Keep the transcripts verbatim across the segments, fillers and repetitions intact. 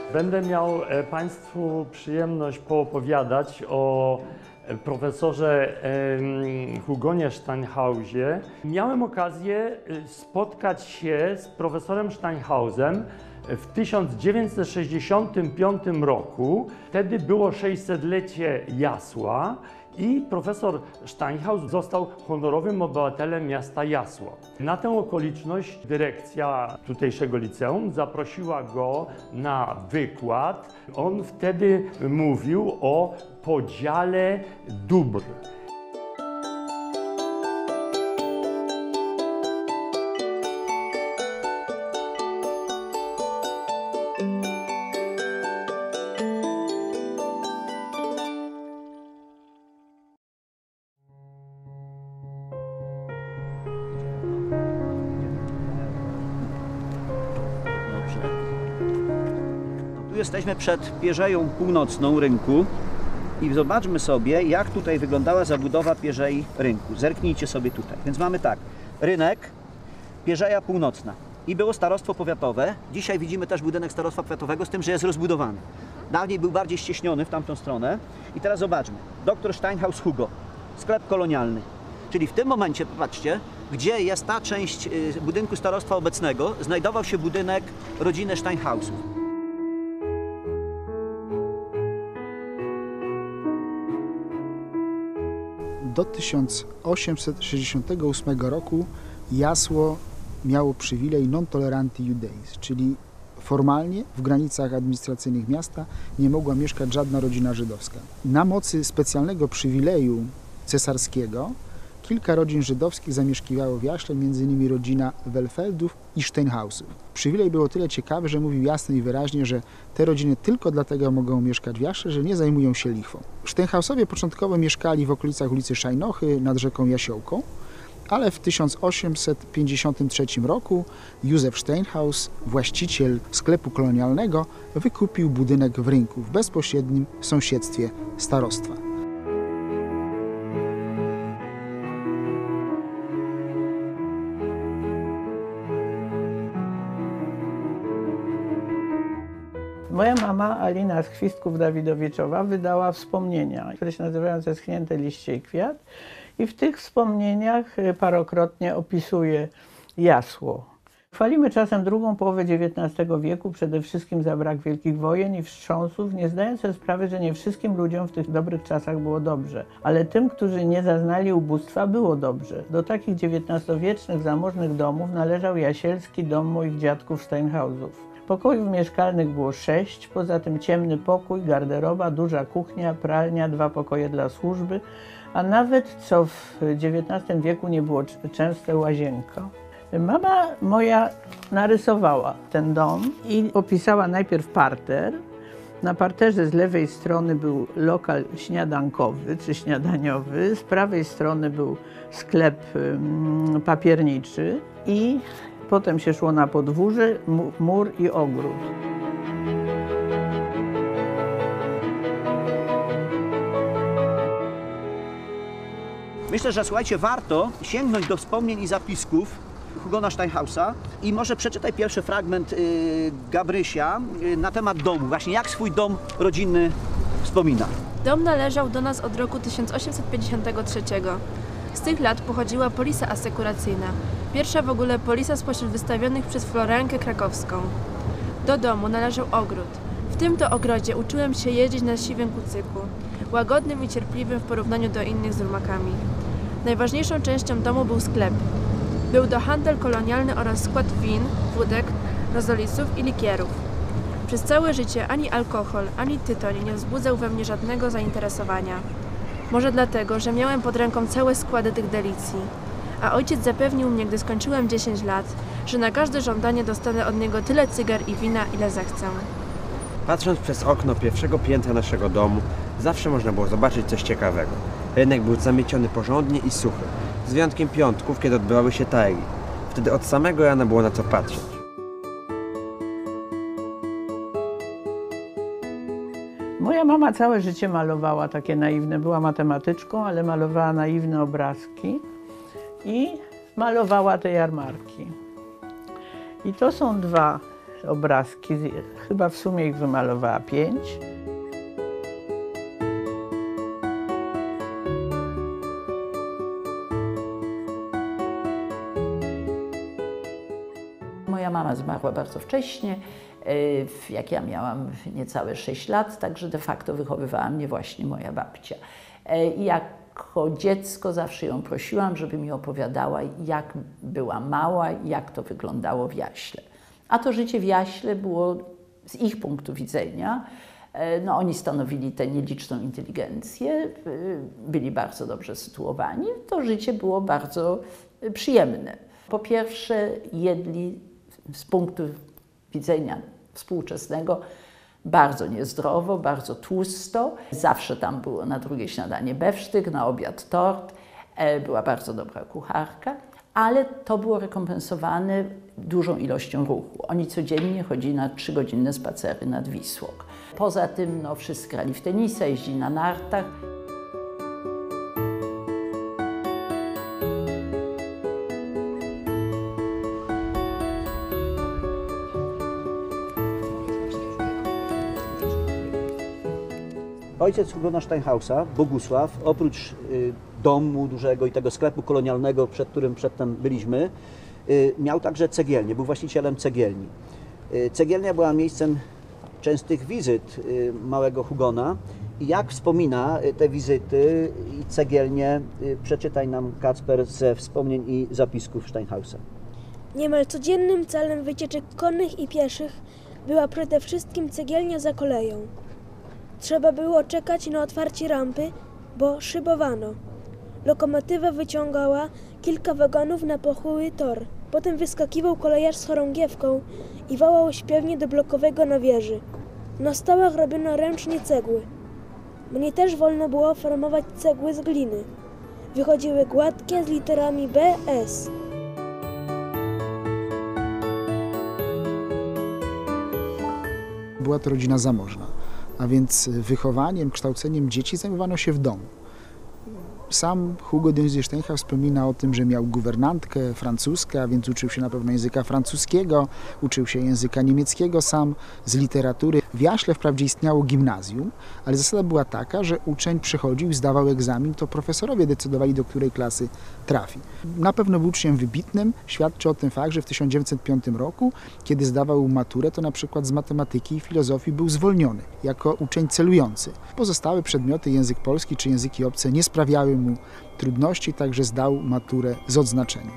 Będę miał Państwu przyjemność poopowiadać o profesorze Hugonie Steinhausie. Miałem okazję spotkać się z profesorem Steinhausem w tysiąc dziewięćset sześćdziesiątym piątym roku. Wtedy było sześćsetlecie Jasła i profesor Steinhaus został honorowym obywatelem miasta Jasło. Na tę okoliczność dyrekcja tutejszego liceum zaprosiła go na wykład. On wtedy mówił o podziale dóbr. Jesteśmy przed Pierzeją Północną rynku i zobaczmy sobie, jak tutaj wyglądała zabudowa Pierzei rynku. Zerknijcie sobie tutaj. Więc mamy tak, rynek, Pierzeja Północna i było starostwo powiatowe. Dzisiaj widzimy też budynek starostwa powiatowego, z tym, że jest rozbudowany. Dawniej był bardziej ścieśniony w tamtą stronę. I teraz zobaczmy, doktor Steinhaus Hugo, sklep kolonialny. Czyli w tym momencie, patrzcie, gdzie jest ta część budynku starostwa obecnego, znajdował się budynek rodziny Steinhausów. Do tysiąc osiemset sześćdziesiątego ósmego roku Jasło miało przywilej non toleranti judeis, czyli formalnie w granicach administracyjnych miasta nie mogła mieszkać żadna rodzina żydowska. Na mocy specjalnego przywileju cesarskiego kilka rodzin żydowskich zamieszkiwało w Jaśle, między innymi rodzina Welfeldów i Steinhausów. Przywilej było tyle ciekawy, że mówił jasno i wyraźnie, że te rodziny tylko dlatego mogą mieszkać w Jaśle, że nie zajmują się lichwą. Steinhausowie początkowo mieszkali w okolicach ulicy Szajnochy nad rzeką Jasiołką, ale w tysiąc osiemset pięćdziesiątym trzecim roku Józef Steinhaus, właściciel sklepu kolonialnego, wykupił budynek w rynku w bezpośrednim sąsiedztwie starostwa. Moja mama, Alina z Chwistków-Dawidowiczowa, wydała wspomnienia, które się nazywają Zeschnięte liście i kwiat. I w tych wspomnieniach parokrotnie opisuje Jasło. Chwalimy czasem drugą połowę dziewiętnastego wieku, przede wszystkim za brak wielkich wojen i wstrząsów, nie zdając sobie sprawy, że nie wszystkim ludziom w tych dobrych czasach było dobrze. Ale tym, którzy nie zaznali ubóstwa, było dobrze. Do takich dziewiętnastowiecznych, zamożnych domów należał jasielski dom moich dziadków Steinhausów. Pokojów mieszkalnych było sześć, poza tym ciemny pokój, garderoba, duża kuchnia, pralnia, dwa pokoje dla służby, a nawet, co w dziewiętnastym wieku nie było częste, łazienka. Mama moja narysowała ten dom i opisała najpierw parter. Na parterze z lewej strony był lokal śniadankowy czy śniadaniowy, z prawej strony był sklep papierniczy i potem się szło na podwórze, mur i ogród. Myślę, że słuchajcie, warto sięgnąć do wspomnień i zapisków Hugona Steinhausa i może przeczytaj pierwszy fragment y, Gabrysia y, na temat domu. Właśnie jak swój dom rodzinny wspomina. Dom należał do nas od roku tysiąc osiemset pięćdziesiątego trzeciego. Z tych lat pochodziła polisa asekuracyjna. Pierwsza w ogóle polisa spośród wystawionych przez Florenkę Krakowską. Do domu należał ogród. W tym to ogrodzie uczyłem się jeździć na siwym kucyku, łagodnym i cierpliwym w porównaniu do innych z rumakami. Najważniejszą częścią domu był sklep. Był to handel kolonialny oraz skład win, wódek, rozolisów i likierów. Przez całe życie ani alkohol, ani tytoń nie wzbudzał we mnie żadnego zainteresowania. Może dlatego, że miałem pod ręką całe składy tych delicji. A ojciec zapewnił mnie, gdy skończyłem dziesięć lat, że na każde żądanie dostanę od niego tyle cygar i wina, ile zechcę. Patrząc przez okno pierwszego piętra naszego domu, zawsze można było zobaczyć coś ciekawego. Rynek był zamieciony porządnie i suchy, z wyjątkiem piątków, kiedy odbywały się targi. Wtedy od samego rana było na co patrzeć. Moja mama całe życie malowała takie naiwne, była matematyczką, ale malowała naiwne obrazki i malowała te jarmarki. I to są dwa obrazki, chyba w sumie ich wymalowała pięć. Moja mama zmarła bardzo wcześnie, jak ja miałam niecałe sześć lat, także de facto wychowywała mnie właśnie moja babcia. I jako dziecko zawsze ją prosiłam, żeby mi opowiadała, jak była mała i jak to wyglądało w Jaśle. A to życie w Jaśle było z ich punktu widzenia, no oni stanowili tę nieliczną inteligencję, byli bardzo dobrze sytuowani, to życie było bardzo przyjemne. Po pierwsze jedli z punktu widzenia współczesnego bardzo niezdrowo, bardzo tłusto. Zawsze tam było na drugie śniadanie bewsztyk, na obiad tort. Była bardzo dobra kucharka, ale to było rekompensowane dużą ilością ruchu. Oni codziennie chodzili na trzygodzinne spacery nad Wisłą. Poza tym no, wszyscy grali w tenisa, jeździli na nartach. Ojciec Hugona Steinhausa, Bogusław, oprócz y, domu dużego i tego sklepu kolonialnego, przed którym przedtem byliśmy, y, miał także cegielnię, był właścicielem cegielni. Y, cegielnia była miejscem częstych wizyt y, małego Hugona i jak wspomina y, te wizyty i cegielnie, y, przeczytaj nam, Kacper, ze wspomnień i zapisków Steinhausa. Niemal codziennym celem wycieczek konnych i pieszych była przede wszystkim cegielnia za koleją. Trzeba było czekać na otwarcie rampy, bo szybowano. Lokomotywa wyciągała kilka wagonów na pochyły tor. Potem wyskakiwał kolejarz z chorągiewką i wołał śpiewnie do blokowego na wieży. Na stołach robiono ręcznie cegły. Mnie też wolno było formować cegły z gliny. Wychodziły gładkie z literami B, S. Była to rodzina zamożna, a więc wychowaniem, kształceniem dzieci zajmowano się w domu. Sam Hugo de Steinhaus wspomina o tym, że miał guwernantkę francuską, a więc uczył się na pewno języka francuskiego, uczył się języka niemieckiego sam, z literatury. W Jaśle wprawdzie istniało gimnazjum, ale zasada była taka, że uczeń przychodził, zdawał egzamin, to profesorowie decydowali, do której klasy trafi. Na pewno był uczniem wybitnym, świadczy o tym fakt, że w tysiąc dziewięćset piątym roku, kiedy zdawał maturę, to na przykład z matematyki i filozofii był zwolniony, jako uczeń celujący. Pozostałe przedmioty, język polski czy języki obce, nie sprawiały mu trudności, także zdał maturę z odznaczeniem.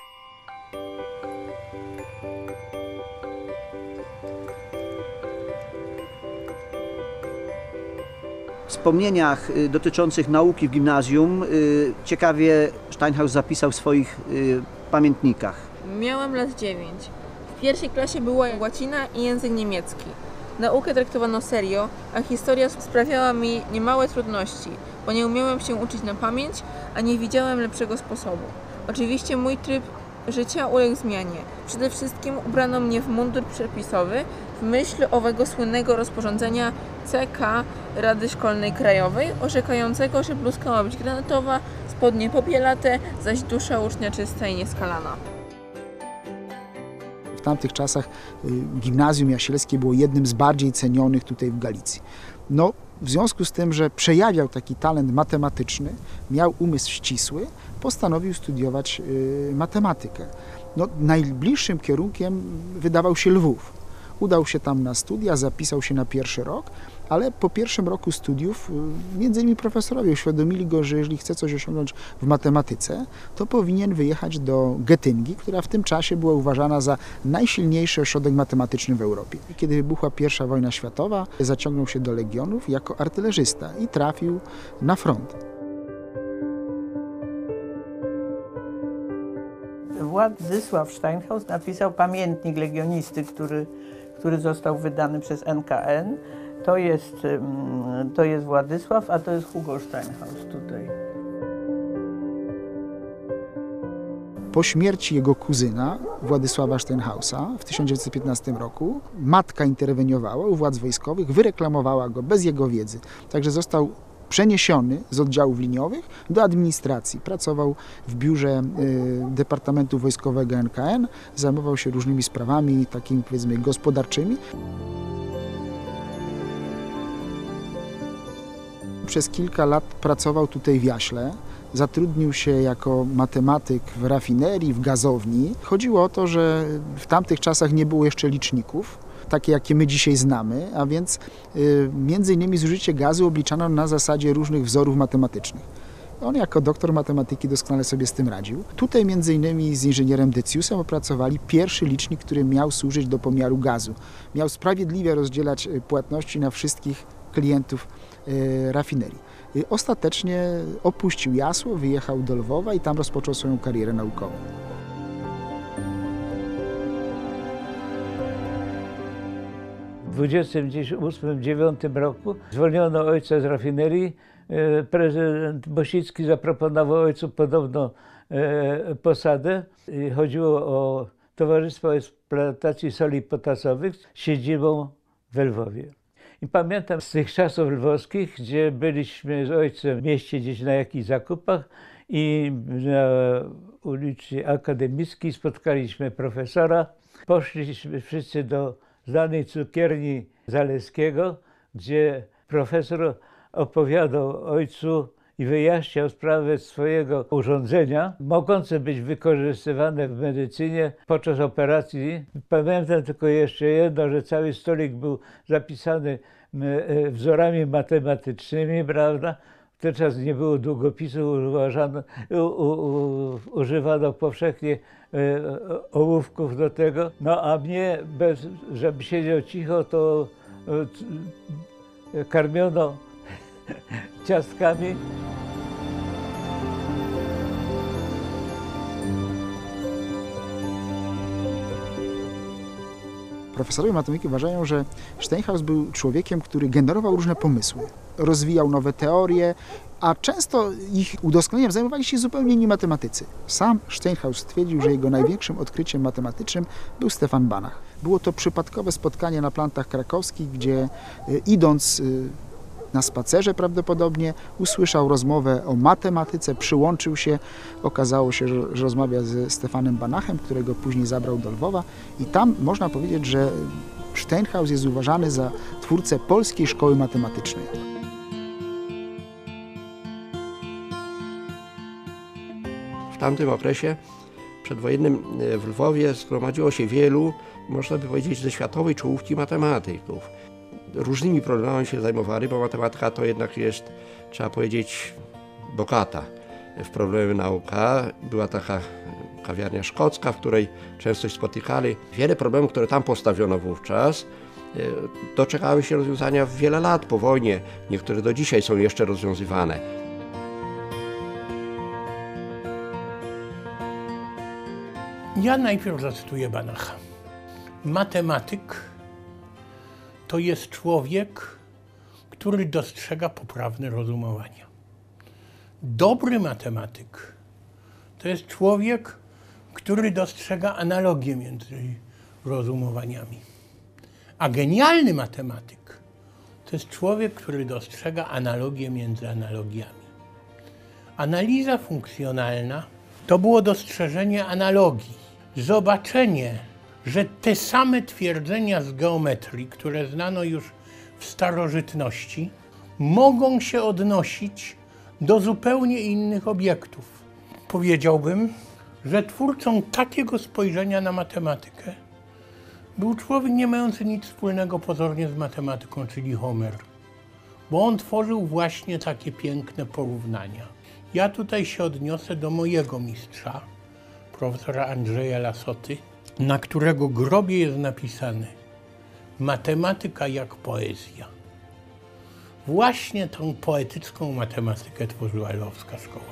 W wspomnieniach dotyczących nauki w gimnazjum ciekawie Steinhaus zapisał w swoich pamiętnikach. Miałem lat dziewięć. W pierwszej klasie była łacina i język niemiecki. Naukę traktowano serio, a historia sprawiała mi niemałe trudności, bo nie umiałem się uczyć na pamięć, a nie widziałem lepszego sposobu. Oczywiście mój tryb życia uległ zmianie. Przede wszystkim ubrano mnie w mundur przepisowy w myśl owego słynnego rozporządzenia C K Rady Szkolnej Krajowej, orzekającego, że bluzka ma być granatowa, spodnie popielate, zaś dusza ucznia czysta i nieskalana. W tamtych czasach gimnazjum jasielskie było jednym z bardziej cenionych tutaj w Galicji. No, w związku z tym, że przejawiał taki talent matematyczny, miał umysł ścisły, postanowił studiować y, matematykę. No, najbliższym kierunkiem wydawał się Lwów. Udał się tam na studia, zapisał się na pierwszy rok, ale po pierwszym roku studiów między innymi profesorowie uświadomili go, że jeżeli chce coś osiągnąć w matematyce, to powinien wyjechać do Getyngi, która w tym czasie była uważana za najsilniejszy ośrodek matematyczny w Europie. Kiedy wybuchła pierwsza wojna światowa, zaciągnął się do legionów jako artylerzysta i trafił na front. Władysław Steinhaus napisał pamiętnik legionisty, który, który został wydany przez N K N. To jest, to jest Władysław, a to jest Hugo Steinhaus tutaj. Po śmierci jego kuzyna, Władysława Steinhausa, w tysiąc dziewięćset piętnastym roku, matka interweniowała u władz wojskowych, wyreklamowała go bez jego wiedzy. Także został przeniesiony z oddziałów liniowych do administracji. Pracował w biurze y, Departamentu Wojskowego N K N, zajmował się różnymi sprawami takimi, powiedzmy, gospodarczymi. Przez kilka lat pracował tutaj w Jaśle. Zatrudnił się jako matematyk w rafinerii, w gazowni. Chodziło o to, że w tamtych czasach nie było jeszcze liczników, takie jakie my dzisiaj znamy, a więc y, między innymi zużycie gazu obliczano na zasadzie różnych wzorów matematycznych. On jako doktor matematyki doskonale sobie z tym radził. Tutaj między innymi z inżynierem Deciusem opracowali pierwszy licznik, który miał służyć do pomiaru gazu. Miał sprawiedliwie rozdzielać płatności na wszystkich klientów y, rafinerii. Y, ostatecznie opuścił Jasło, wyjechał do Lwowa i tam rozpoczął swoją karierę naukową. W dwudziestym ósmym dziewiątym roku zwolniono ojca z rafinerii. Prezydent Mosicki zaproponował ojcu podobną posadę. Chodziło o Towarzystwo Eksploatacji Soli Potasowych z siedzibą w Lwowie. I pamiętam z tych czasów lwowskich, gdzie byliśmy z ojcem w mieście gdzieś na jakichś zakupach i na ulicy Akademickiej spotkaliśmy profesora. Poszliśmy wszyscy do znanej cukierni Zaleskiego, gdzie profesor opowiadał ojcu i wyjaśniał sprawę swojego urządzenia, mogące być wykorzystywane w medycynie podczas operacji. Pamiętam tylko jeszcze jedno, że cały stolik był zapisany wzorami matematycznymi, prawda? Wówczas nie było długopisu, uważano, u, u, u, używano powszechnie e, ołówków do tego. No a mnie, bez, żeby siedział cicho, to e, karmiono ciastkami. Profesorowie matematyki uważają, że Steinhaus był człowiekiem, który generował różne pomysły, rozwijał nowe teorie, a często ich udoskonaleniem zajmowali się zupełnie inni matematycy. Sam Steinhaus stwierdził, że jego największym odkryciem matematycznym był Stefan Banach. Było to przypadkowe spotkanie na plantach krakowskich, gdzie idąc na spacerze prawdopodobnie usłyszał rozmowę o matematyce, przyłączył się, okazało się, że, że rozmawia ze Stefanem Banachem, którego później zabrał do Lwowa i tam można powiedzieć, że Steinhaus jest uważany za twórcę polskiej szkoły matematycznej. W tamtym okresie przedwojennym w Lwowie zgromadziło się wielu, można by powiedzieć, ze światowej czołówki matematyków. Różnymi problemami się zajmowali, bo matematyka to jednak jest, trzeba powiedzieć, bogata w problemy nauka. Była taka kawiarnia szkocka, w której często się spotykali. Wiele problemów, które tam postawiono wówczas, doczekały się rozwiązania wiele lat po wojnie. Niektóre do dzisiaj są jeszcze rozwiązywane. Ja najpierw zacytuję Banacha. Matematyk to jest człowiek, który dostrzega poprawne rozumowania. Dobry matematyk to jest człowiek, który dostrzega analogię między rozumowaniami. A genialny matematyk to jest człowiek, który dostrzega analogię między analogiami. Analiza funkcjonalna to było dostrzeżenie analogii, zobaczenie, że te same twierdzenia z geometrii, które znano już w starożytności, mogą się odnosić do zupełnie innych obiektów. Powiedziałbym, że twórcą takiego spojrzenia na matematykę był człowiek nie mający nic wspólnego pozornie z matematyką, czyli Homer, bo on tworzył właśnie takie piękne porównania. Ja tutaj się odniosę do mojego mistrza, profesora Andrzeja Lasoty, na którego grobie jest napisane: matematyka jak poezja. Właśnie tą poetycką matematykę tworzyła lwowska szkoła.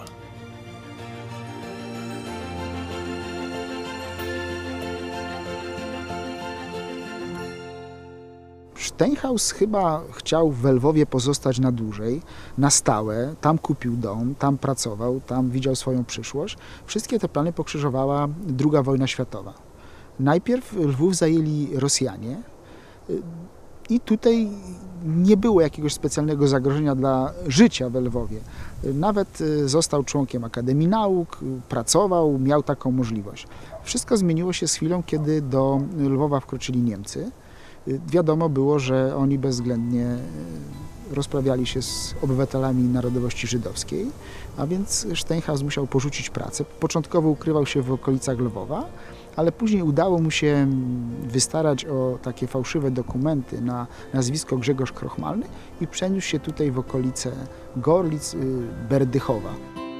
Steinhaus chyba chciał w Lwowie pozostać na dłużej, na stałe. Tam kupił dom, tam pracował, tam widział swoją przyszłość. Wszystkie te plany pokrzyżowała druga wojna światowa. Najpierw Lwów zajęli Rosjanie. I tutaj nie było jakiegoś specjalnego zagrożenia dla życia we Lwowie. Nawet został członkiem Akademii Nauk, pracował, miał taką możliwość. Wszystko zmieniło się z chwilą, kiedy do Lwowa wkroczyli Niemcy. Wiadomo było, że oni bezwzględnie rozprawiali się z obywatelami narodowości żydowskiej, a więc Steinhaus musiał porzucić pracę. Początkowo ukrywał się w okolicach Lwowa, ale później udało mu się wystarać o takie fałszywe dokumenty na nazwisko Grzegorz Krochmalny i przeniósł się tutaj w okolice Gorlic, Berdychowa.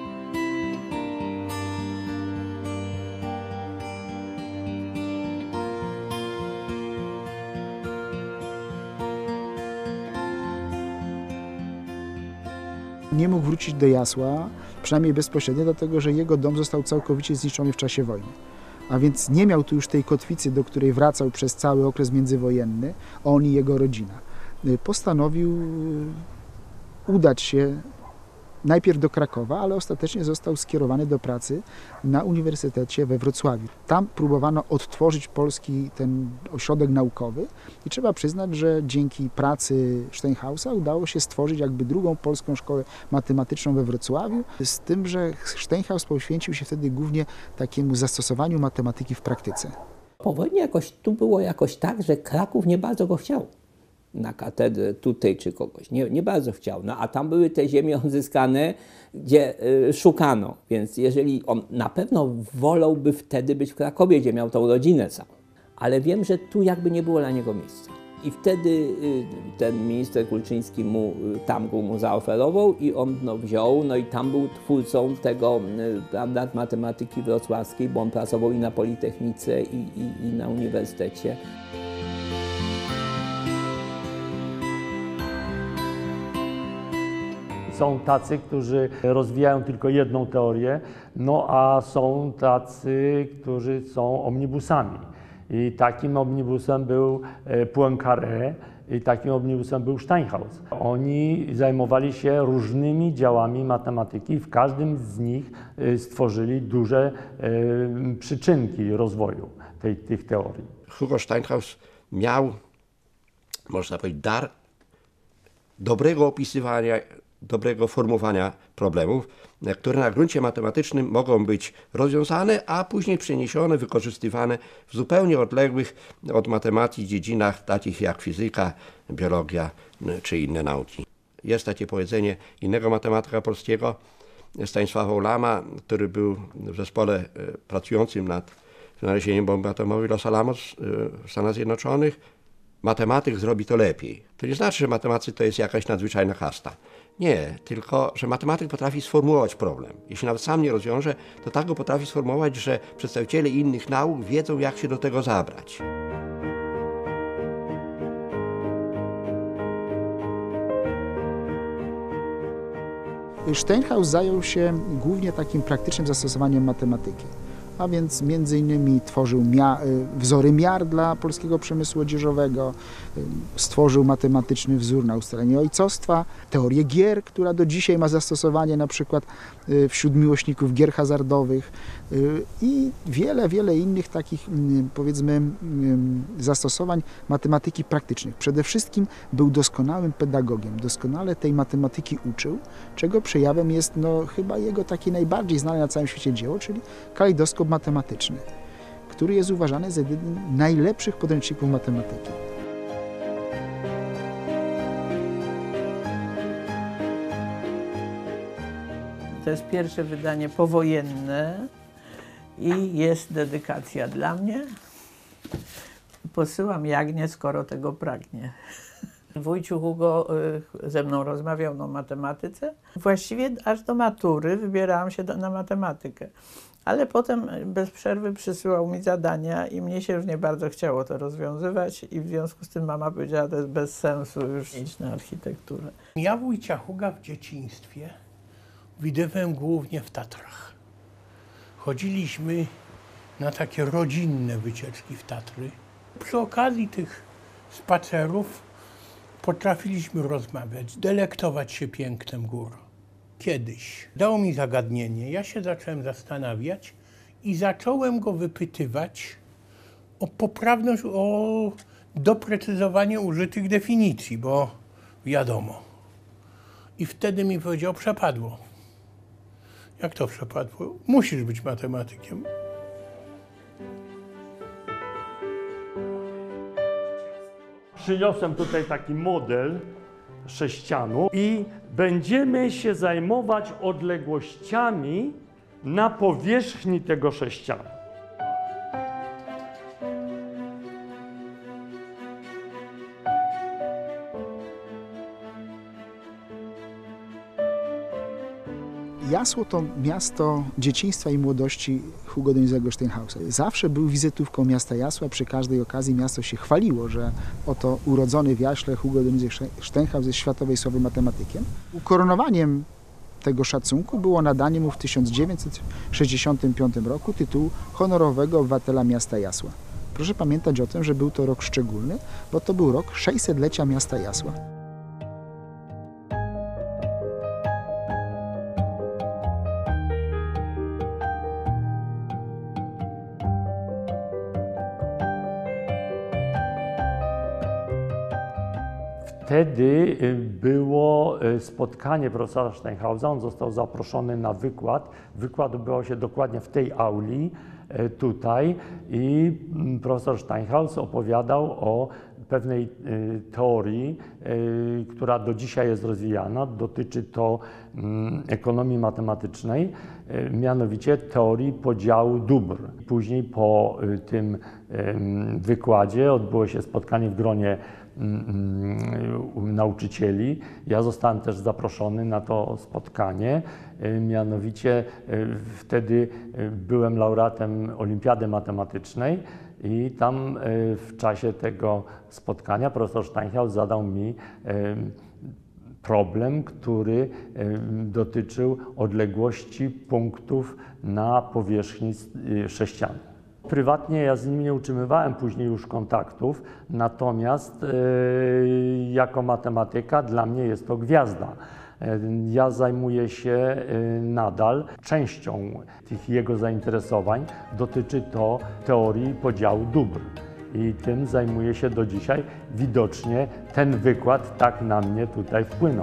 Nie mógł wrócić do Jasła, przynajmniej bezpośrednio, dlatego że jego dom został całkowicie zniszczony w czasie wojny. A więc nie miał tu już tej kotwicy, do której wracał przez cały okres międzywojenny, on i jego rodzina. Postanowił udać się najpierw do Krakowa, ale ostatecznie został skierowany do pracy na Uniwersytecie we Wrocławiu. Tam próbowano odtworzyć polski ten ośrodek naukowy i trzeba przyznać, że dzięki pracy Steinhausa udało się stworzyć jakby drugą polską szkołę matematyczną we Wrocławiu, z tym, że Steinhaus poświęcił się wtedy głównie takiemu zastosowaniu matematyki w praktyce. Po wojnie jakoś tu było jakoś tak, że Kraków nie bardzo go chciał na katedrę tutaj czy kogoś. Nie, nie bardzo chciał. No, a tam były te ziemie odzyskane, gdzie y, szukano. Więc jeżeli on na pewno wolałby wtedy być w Krakowie, gdzie miał tą rodzinę całą. Ale wiem, że tu jakby nie było dla niego miejsca. I wtedy y, ten minister Kulczyński mu y, tam go mu zaoferował i on no, wziął. No i tam był twórcą tego y, prawda, matematyki wrocławskiej, bo on pracował i na Politechnice i, i, i na uniwersytecie. Są tacy, którzy rozwijają tylko jedną teorię, no a są tacy, którzy są omnibusami. I takim omnibusem był Poincaré i takim omnibusem był Steinhaus. Oni zajmowali się różnymi działami matematyki, w każdym z nich stworzyli duże przyczynki rozwoju tej, tych teorii. Hugo Steinhaus miał, można powiedzieć, dar dobrego opisywania, dobrego formułowania problemów, które na gruncie matematycznym mogą być rozwiązane, a później przeniesione, wykorzystywane w zupełnie odległych od matematyki dziedzinach, takich jak fizyka, biologia czy inne nauki. Jest takie powiedzenie innego matematyka polskiego, Stanisława Ulama, który był w zespole pracującym nad wynalezieniem bomby atomowej Los Alamos w Stanach Zjednoczonych. Matematyk zrobi to lepiej. To nie znaczy, że matematyk to jest jakaś nadzwyczajna kasta. Nie, tylko że matematyk potrafi sformułować problem. Jeśli nawet sam nie rozwiąże, to tak go potrafi sformułować, że przedstawiciele innych nauk wiedzą, jak się do tego zabrać. Steinhaus zajął się głównie takim praktycznym zastosowaniem matematyki. A więc między innymi tworzył mia wzory miar dla polskiego przemysłu odzieżowego, stworzył matematyczny wzór na ustalenie ojcostwa, teorię gier, która do dzisiaj ma zastosowanie na przykład wśród miłośników gier hazardowych i wiele, wiele innych takich, powiedzmy, zastosowań matematyki praktycznych. Przede wszystkim był doskonałym pedagogiem, doskonale tej matematyki uczył, czego przejawem jest no, chyba jego takie najbardziej znane na całym świecie dzieło, czyli kalejdoskop matematyczny, który jest uważany za jeden z najlepszych podręczników matematyki. To jest pierwsze wydanie powojenne i jest dedykacja dla mnie. Posyłam Jagnię, skoro tego pragnie. Wujciu Hugo ze mną rozmawiał o matematyce. Właściwie aż do matury wybierałam się do, na matematykę. Ale potem bez przerwy przysyłał mi zadania i mnie się już nie bardzo chciało to rozwiązywać i w związku z tym mama powiedziała, że to jest bez sensu już iść na architekturę. Ja wujcia Huga w dzieciństwie widywałem głównie w Tatrach. Chodziliśmy na takie rodzinne wycieczki w Tatry. Przy okazji tych spacerów potrafiliśmy rozmawiać, delektować się pięknem gór. Kiedyś dało mi zagadnienie, ja się zacząłem zastanawiać i zacząłem go wypytywać o poprawność, o doprecyzowanie użytych definicji, bo wiadomo. I wtedy mi powiedział, przepadło. Jak to przepadło? Musisz być matematykiem. Przyniosłem tutaj taki model sześcianu i będziemy się zajmować odległościami na powierzchni tego sześcianu. Jasło to miasto dzieciństwa i młodości Hugo Donizego Steinhausa. Zawsze był wizytówką miasta Jasła. Przy każdej okazji miasto się chwaliło, że oto urodzony w Jaśle Hugo Donizy Steinhaus jest światowej sławy matematykiem. Ukoronowaniem tego szacunku było nadanie mu w tysiąc dziewięćset sześćdziesiątym piątym roku tytułu honorowego obywatela miasta Jasła. Proszę pamiętać o tym, że był to rok szczególny, bo to był rok sześćsetlecia miasta Jasła. Wtedy było spotkanie profesora Steinhausa, on został zaproszony na wykład. Wykład odbywał się dokładnie w tej auli, tutaj, i profesor Steinhaus opowiadał o pewnej teorii, która do dzisiaj jest rozwijana. Dotyczy to ekonomii matematycznej, mianowicie teorii podziału dóbr. Później po tym wykładzie odbyło się spotkanie w gronie nauczycieli. Ja zostałem też zaproszony na to spotkanie, mianowicie wtedy byłem laureatem Olimpiady Matematycznej i tam w czasie tego spotkania profesor Steinhaus zadał mi problem, który dotyczył odległości punktów na powierzchni sześcianu. Prywatnie ja z nim nie utrzymywałem później już kontaktów, natomiast yy, jako matematyka dla mnie jest to gwiazda. Yy, ja zajmuję się yy, nadal częścią tych jego zainteresowań, dotyczy to teorii podziału dóbr. I tym zajmuję się do dzisiaj. Widocznie ten wykład tak na mnie tutaj wpłynął.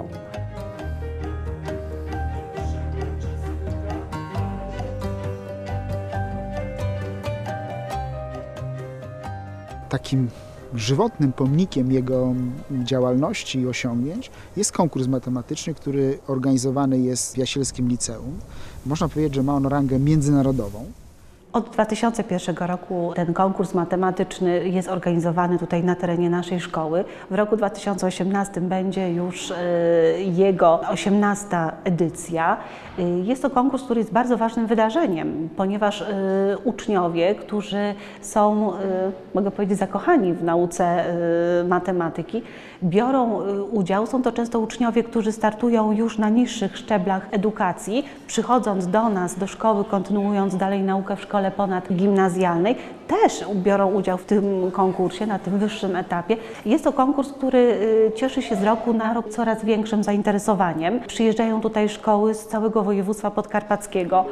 Takim żywotnym pomnikiem jego działalności i osiągnięć jest konkurs matematyczny, który organizowany jest w Jasielskim Liceum. Można powiedzieć, że ma on rangę międzynarodową. Od dwa tysiące pierwszego roku ten konkurs matematyczny jest organizowany tutaj na terenie naszej szkoły. W roku dwa tysiące osiemnastym będzie już jego osiemnasta edycja. Jest to konkurs, który jest bardzo ważnym wydarzeniem, ponieważ uczniowie, którzy są, mogę powiedzieć, zakochani w nauce matematyki, biorą udział. Są to często uczniowie, którzy startują już na niższych szczeblach edukacji, przychodząc do nas, do szkoły, kontynuując dalej naukę w szkole ponadgimnazjalnej, też biorą udział w tym konkursie, na tym wyższym etapie. Jest to konkurs, który cieszy się z roku na rok coraz większym zainteresowaniem. Przyjeżdżają tutaj szkoły z całego województwa podkarpackiego.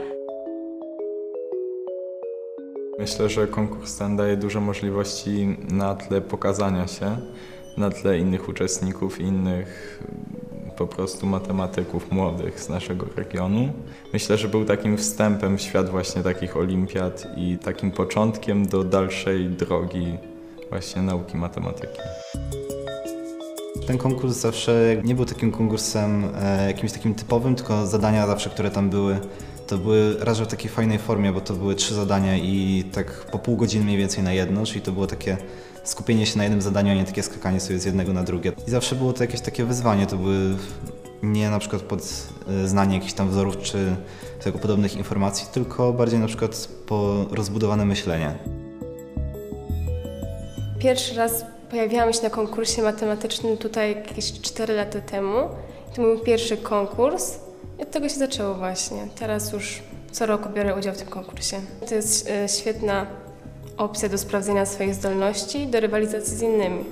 Myślę, że konkurs ten daje dużo możliwości na tle pokazania się, na tle innych uczestników, innych po prostu matematyków młodych z naszego regionu. Myślę, że był takim wstępem w świat właśnie takich olimpiad i takim początkiem do dalszej drogi właśnie nauki matematyki. Ten konkurs zawsze nie był takim konkursem e, jakimś takim typowym, tylko zadania zawsze, które tam były, to były raz, że w takiej fajnej formie, bo to były trzy zadania i tak po pół godziny mniej więcej na jedno, czyli to było takie skupienie się na jednym zadaniu, a nie takie skakanie sobie z jednego na drugie. I zawsze było to jakieś takie wyzwanie, to były nie na przykład pod znanie jakichś tam wzorów czy tego podobnych informacji, tylko bardziej na przykład po rozbudowane myślenie. Pierwszy raz pojawiłam się na konkursie matematycznym tutaj jakieś cztery lata temu. To był pierwszy konkurs i od tego się zaczęło właśnie. Teraz już co roku biorę udział w tym konkursie. To jest świetna opcja do sprawdzenia swoich zdolności, do rywalizacji z innymi.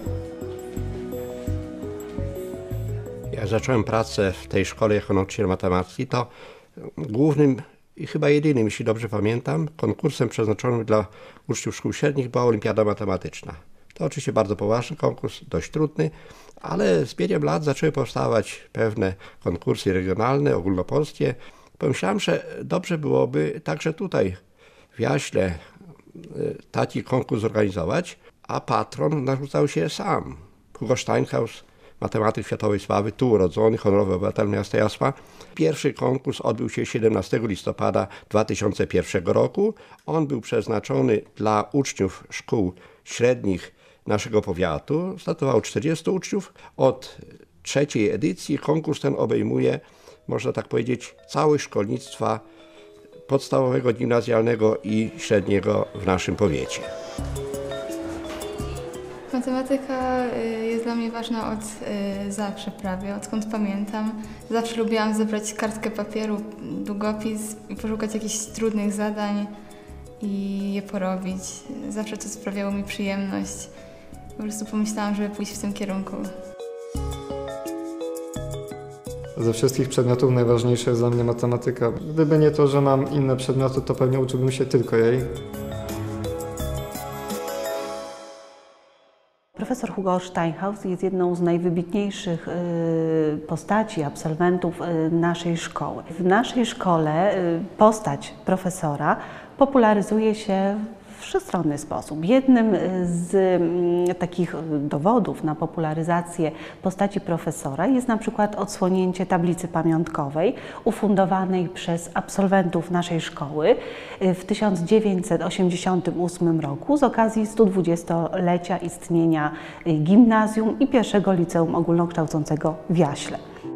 Jak zacząłem pracę w tej szkole jako nauczyciel matematyki, to głównym i chyba jedynym, jeśli dobrze pamiętam, konkursem przeznaczonym dla uczniów szkół średnich była Olimpiada Matematyczna. To oczywiście bardzo poważny konkurs, dość trudny, ale z biegiem lat zaczęły powstawać pewne konkursy regionalne, ogólnopolskie. Pomyślałem, że dobrze byłoby także tutaj w Jaśle taki konkurs zorganizować, a patron narzucał się sam. Hugo Steinhaus, matematyk światowej sławy, tu urodzony, honorowy obywatel miasta Jasła. Pierwszy konkurs odbył się siedemnastego listopada dwa tysiące pierwszego roku. On był przeznaczony dla uczniów szkół średnich naszego powiatu. Startowało czterdziestu uczniów. Od trzeciej edycji konkurs ten obejmuje, można tak powiedzieć, całość szkolnictwa podstawowego, gimnazjalnego i średniego w naszym powiecie. Matematyka jest dla mnie ważna od zawsze prawie, odkąd pamiętam. Zawsze lubiłam zebrać kartkę papieru, długopis i poszukać jakichś trudnych zadań i je porobić. Zawsze to sprawiało mi przyjemność. Po prostu pomyślałam, żeby pójść w tym kierunku. Ze wszystkich przedmiotów najważniejsza jest dla mnie matematyka. Gdyby nie to, że mam inne przedmioty, to pewnie uczyłbym się tylko jej. Profesor Hugo Steinhaus jest jedną z najwybitniejszych postaci, absolwentów naszej szkoły. W naszej szkole postać profesora popularyzuje się w wszechstronny sposób. Jednym z takich dowodów na popularyzację postaci profesora jest na przykład odsłonięcie tablicy pamiątkowej ufundowanej przez absolwentów naszej szkoły w tysiąc dziewięćset osiemdziesiątym ósmym roku z okazji stu dwudziestolecia istnienia gimnazjum i pierwszego liceum ogólnokształcącego w Jaśle.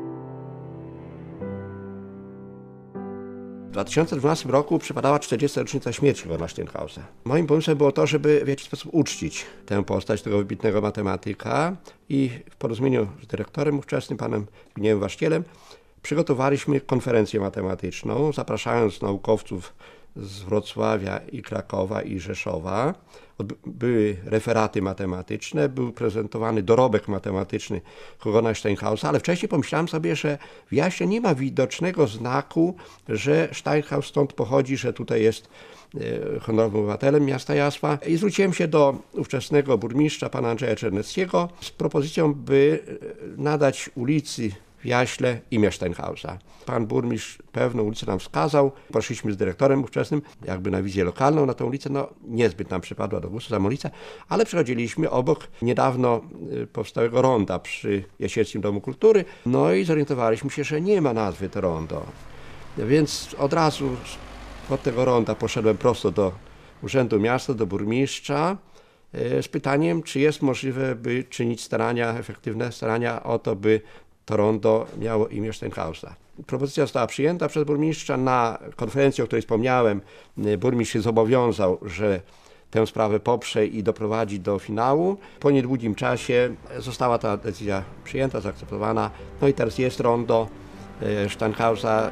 W dwa tysiące dwunastym roku przypadała czterdziesta rocznica śmierci Hugo Steinhausa. Moim pomysłem było to, żeby w jakiś sposób uczcić tę postać tego wybitnego matematyka i w porozumieniu z dyrektorem ówczesnym, panem Zbigniewem Waszkielem, przygotowaliśmy konferencję matematyczną, zapraszając naukowców z Wrocławia i Krakowa i Rzeszowa. Były referaty matematyczne, był prezentowany dorobek matematyczny Hugona Steinhausa, ale wcześniej pomyślałem sobie, że w Jaśle nie ma widocznego znaku, że Steinhaus stąd pochodzi, że tutaj jest honorowym obywatelem miasta Jasła. I zwróciłem się do ówczesnego burmistrza, pana Andrzeja Czerneckiego, z propozycją, by nadać ulicy w Jaśle imię Steinhausa. Pan burmistrz pewną ulicę nam wskazał. Poszliśmy z dyrektorem ówczesnym jakby na wizję lokalną na tę ulicę. No niezbyt nam przypadła do gustu sama ulica, ale przechodziliśmy obok niedawno powstałego ronda przy Jasielskim Domu Kultury. No i zorientowaliśmy się, że nie ma nazwy to rondo. Więc od razu od tego ronda poszedłem prosto do Urzędu Miasta, do burmistrza z pytaniem, czy jest możliwe, by czynić starania, efektywne starania o to, by to rondo miało imię Steinhausa. Propozycja została przyjęta przez burmistrza. Na konferencji, o której wspomniałem, burmistrz się zobowiązał, że tę sprawę poprze i doprowadzi do finału. Po niedługim czasie została ta decyzja przyjęta, zaakceptowana. No i teraz jest rondo Steinhausa.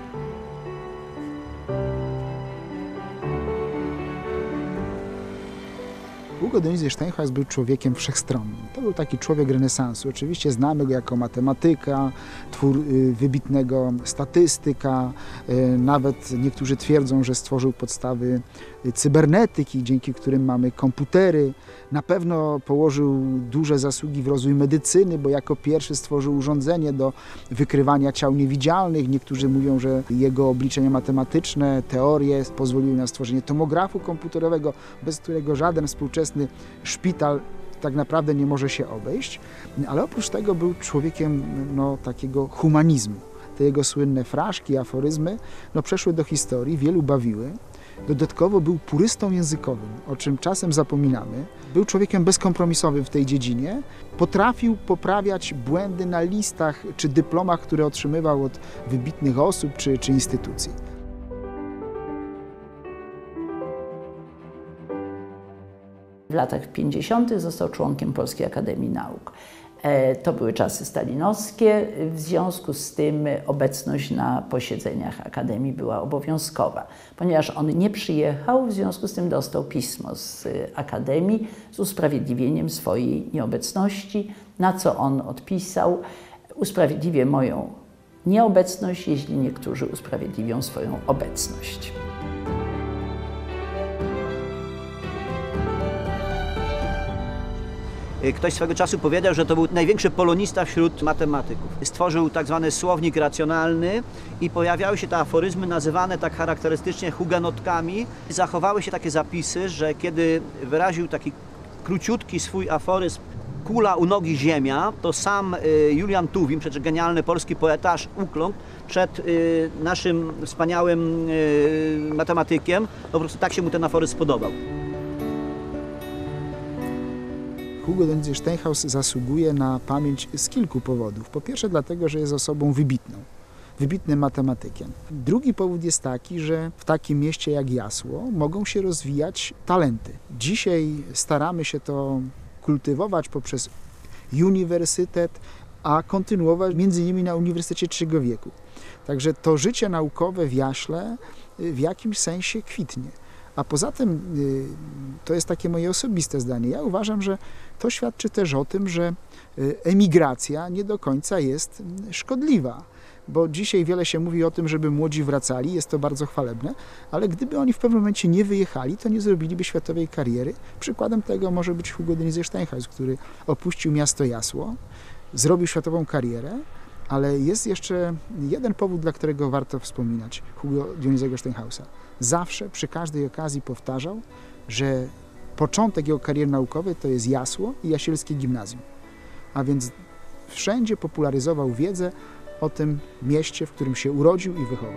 Hugo Dionizjusz Steinhaus był człowiekiem wszechstronnym. To był taki człowiek renesansu. Oczywiście znamy go jako matematyka, twór wybitnego statystyka. Nawet niektórzy twierdzą, że stworzył podstawy cybernetyki, dzięki którym mamy komputery. Na pewno położył duże zasługi w rozwój medycyny, bo jako pierwszy stworzył urządzenie do wykrywania ciał niewidzialnych. Niektórzy mówią, że jego obliczenia matematyczne, teorie pozwoliły na stworzenie tomografu komputerowego, bez którego żaden współczesny szpital tak naprawdę nie może się obejść. Ale oprócz tego był człowiekiem no, takiego humanizmu. Te jego słynne fraszki, aforyzmy no, przeszły do historii, wielu bawiły. Dodatkowo był purystą językowym, o czym czasem zapominamy. Był człowiekiem bezkompromisowym w tej dziedzinie. Potrafił poprawiać błędy na listach czy dyplomach, które otrzymywał od wybitnych osób czy, czy instytucji. W latach pięćdziesiątych został członkiem Polskiej Akademii Nauk. To były czasy stalinowskie, w związku z tym obecność na posiedzeniach Akademii była obowiązkowa. Ponieważ on nie przyjechał, w związku z tym dostał pismo z Akademii z usprawiedliwieniem swojej nieobecności, na co on odpisał: usprawiedliwię moją nieobecność, jeśli niektórzy usprawiedliwią swoją obecność. Ktoś swego czasu powiedział, że to był największy polonista wśród matematyków. Stworzył tak zwany słownik racjonalny i pojawiały się te aforyzmy nazywane tak charakterystycznie hugenotkami. Zachowały się takie zapisy, że kiedy wyraził taki króciutki swój aforyzm "Kula u nogi ziemia", to sam Julian Tuwim, przecież genialny polski poeta, aż ukląkł przed naszym wspaniałym matematykiem. Po prostu tak się mu ten aforyzm spodobał. Hugo Donizy Steinhaus zasługuje na pamięć z kilku powodów. Po pierwsze dlatego, że jest osobą wybitną, wybitnym matematykiem. Drugi powód jest taki, że w takim mieście jak Jasło mogą się rozwijać talenty. Dzisiaj staramy się to kultywować poprzez uniwersytet, a kontynuować między innymi na Uniwersytecie trzeciego wieku. Także to życie naukowe w Jaśle w jakimś sensie kwitnie. A poza tym, to jest takie moje osobiste zdanie, ja uważam, że to świadczy też o tym, że emigracja nie do końca jest szkodliwa, bo dzisiaj wiele się mówi o tym, żeby młodzi wracali, jest to bardzo chwalebne, ale gdyby oni w pewnym momencie nie wyjechali, to nie zrobiliby światowej kariery. Przykładem tego może być Hugo Donizy Steinhaus, który opuścił miasto Jasło, zrobił światową karierę, ale jest jeszcze jeden powód, dla którego warto wspominać Hugo Donizego Steinhausa. Zawsze, przy każdej okazji powtarzał, że początek jego kariery naukowej to jest Jasło i Jasielskie Gimnazjum. A więc wszędzie popularyzował wiedzę o tym mieście, w którym się urodził i wychował.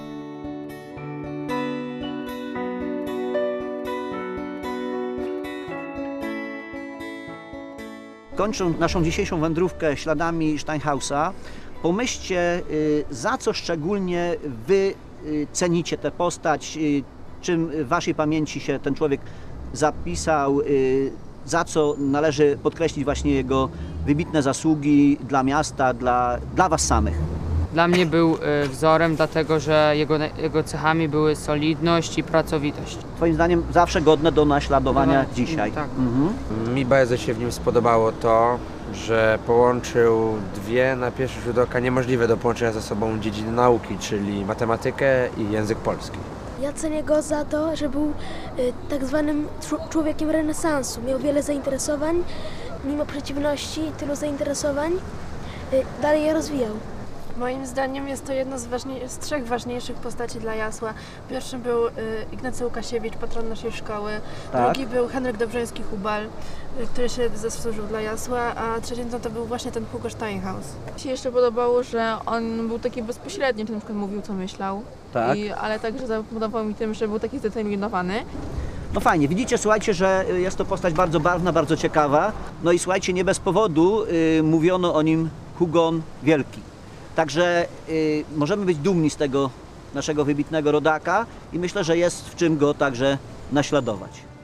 Kończąc naszą dzisiejszą wędrówkę śladami Steinhausa, pomyślcie, za co szczególnie wy cenicie tę postać, czym w waszej pamięci się ten człowiek zapisał, za co należy podkreślić właśnie jego wybitne zasługi dla miasta, dla, dla was samych. Dla mnie był wzorem, dlatego że jego, jego cechami były solidność i pracowitość. Twoim zdaniem zawsze godne do naśladowania No, dzisiaj. tak. Mhm. Mi bardzo się w nim spodobało to, że połączył dwie na pierwszy rzut oka niemożliwe do połączenia ze sobą dziedziny nauki, czyli matematykę i język polski. Ja cenię go za to, że był y, tak zwanym człowiekiem renesansu. Miał wiele zainteresowań, mimo przeciwności i tylu zainteresowań, y, dalej je rozwijał. Moim zdaniem jest to jedna z, ważniej, z trzech ważniejszych postaci dla Jasła. Pierwszym był y, Ignacy Łukasiewicz, patron naszej szkoły. Tak. Drugi był Henryk Dobrzyński-Hubal, y, który się zasłużył dla Jasła, a trzecim no, to był właśnie ten Hugo Steinhaus. Mi się jeszcze podobało, że on był taki bezpośredni, że na przykład mówił, co myślał. Tak. I, ale także podobał mi tym, że był taki zdeterminowany. No fajnie, widzicie, słuchajcie, że jest to postać bardzo barwna, bardzo ciekawa. No i słuchajcie, nie bez powodu y, mówiono o nim Hugon Wielki. Także y, możemy być dumni z tego naszego wybitnego rodaka i myślę, że jest w czym go także naśladować.